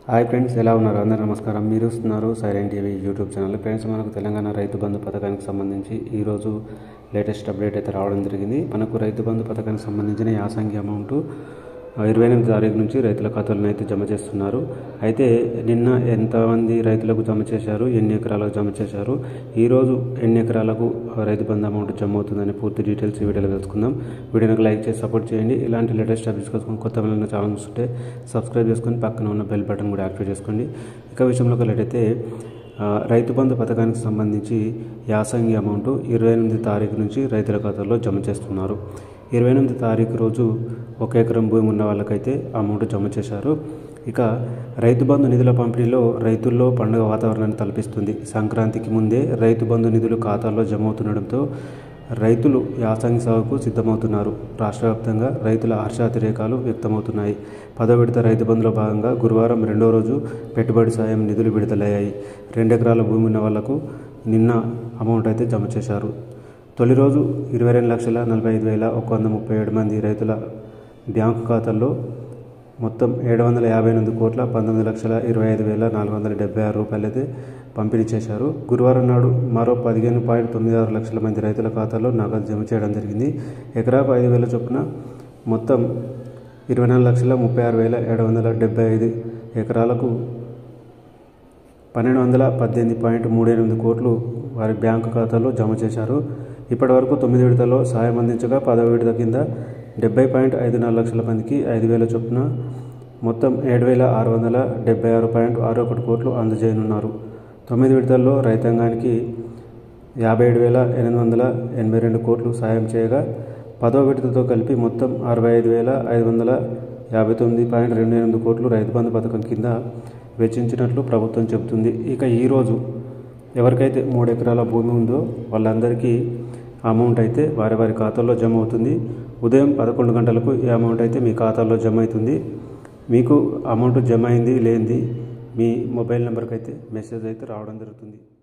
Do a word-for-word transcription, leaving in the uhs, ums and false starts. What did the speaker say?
Hi friends, ఎలా ఉన్నారు? అందరూ నమస్కారం. మీరు చూస్తున్నారు silent TV YouTube channel. Friends, మనకు తెలంగాణ రైతు బంధు పథకానికి సంబంధించి ఈరోజు లేటెస్ట్ అప్డేట్ అయితే రావడం జరిగింది. మనకు రైతు బంధు పథకానికి సంబంధించిన యాసంగి అమౌంట్ ఇరవై ఎనిమిది తారీఖు నుంచి రైతుల ఖాతాలను అయితే జమ చేస్తున్నారు. అయితే నిన్న ఎంతమంది రైతులకు జమ చేశారు, ఎన్ని ఎకరాలకు జమ చేశారు, ఈరోజు ఎన్ని ఎకరాలకు రైతు బంధు అమౌంట్ జమ అవుతుందని పూర్తి డీటెయిల్స్ ఈ వీడియోలో తెలుసుకుందాం. వీడియోకి లైక్ చేసి సపోర్ట్ చేయండి. ఇలాంటి లేటెస్ట్ అప్డేట్స్ కోసం కొత్త వాళ్ళ ఛానల్ చూస్తుంటే సబ్స్క్రైబ్ చేసుకొని పక్కన ఉన్న బెల్ బటన్ కూడా యాక్టివేట్ చేసుకోండి. ఇక విషయంలోకి వెళ్ళైతే రైతు బంధు పథకానికి సంబంధించి యాసంగి అమౌంట్ ఇరవై ఎనిమిది తారీఖు నుంచి రైతుల ఖాతాల్లో జమ చేస్తున్నారు. ఇరవై ఎనిమిది తారీఖు రోజు ఒక ఎకరం భూమి ఉన్న వాళ్ళకైతే అమౌంట్ జమ చేశారు. ఇక రైతు బంధు నిధుల పంపిణీలో రైతుల్లో పండుగ వాతావరణాన్ని తలపిస్తుంది. సంక్రాంతికి ముందే రైతు బంధు నిధులు ఖాతాల్లో జమ అవుతుండడంతో రైతులు యాసంగి సాగుకు సిద్ధమవుతున్నారు. రాష్ట్ర వ్యాప్తంగా రైతుల హర్షాతిరేకాలు వ్యక్తమవుతున్నాయి. పదో విడత రైతు బంధులో భాగంగా గురువారం రెండో రోజు పెట్టుబడి సాయం నిధులు విడుదలయ్యాయి. రెండు ఎకరాల భూమి ఉన్న వాళ్లకు నిన్న అమౌంట్ అయితే జమ చేశారు. తొలి రోజు ఇరవై రెండు లక్షల నలభై ఐదు వేల ఒక వంద ముప్పై ఏడు మంది రైతుల బ్యాంకు ఖాతాల్లో మొత్తం ఏడు వందల యాభై ఎనిమిది కోట్ల పంతొమ్మిది లక్షల ఇరవై ఐదు వేల నాలుగు వందల డెబ్బై ఆరు రూపాయలు అయితే పంపిణీ చేశారు. గురువారం నాడు మరో పదిహేను పాయింట్ తొమ్మిది ఆరు లక్షల మంది రైతుల ఖాతాల్లో నగదు జమ చేయడం జరిగింది. ఎకరాకు ఐదు వేల చొప్పున మొత్తం ఇరవై నాలుగు లక్షల ముప్పై ఆరు వేల ఏడు వందల డెబ్బై ఐదు ఎకరాలకు పన్నెండు వందల పద్దెనిమిది పాయింట్ మూడు ఎనిమిది కోట్లు వారి బ్యాంకు ఖాతాలో జమ చేశారు. ఇప్పటి వరకు తొమ్మిది విడతల్లో సాయం అందించగా పదవ విడత కింద డెబ్బై పాయింట్ ఐదు నాలుగు లక్షల మందికి ఐదు వేల చొప్పున మొత్తం ఏడు వేల ఆరు వందల డెబ్బై ఆరు పాయింట్ ఆరు ఒకటి కోట్లు అందజేయనున్నారు. తొమ్మిది విడతల్లో రైతాంగానికి యాభై ఏడు వేల ఎనిమిది వందల ఎనభై రెండు కోట్లు సాయం చేయగా పదవ విడతతో కలిపి మొత్తం అరవై ఐదు వేల ఐదు వందల యాభై తొమ్మిది పాయింట్ రెండు ఎనిమిది కోట్లు రైతు బంధు పథకం కింద వెచ్చించినట్లు ప్రభుత్వం చెబుతుంది. ఇక ఈరోజు ఎవరికైతే మూడు ఎకరాల భూమి ఉందో వాళ్ళందరికీ అమౌంట్ అయితే వారి వారి ఖాతాల్లో జమ అవుతుంది. ఉదయం పదకొండు గంటలకు ఈ అమౌంట్ అయితే మీ ఖాతాల్లో జమ అవుతుంది. మీకు అమౌంట్ జమ అయింది లేనిది మీ మొబైల్ నెంబర్కి అయితే మెసేజ్ అయితే రావడం జరుగుతుంది.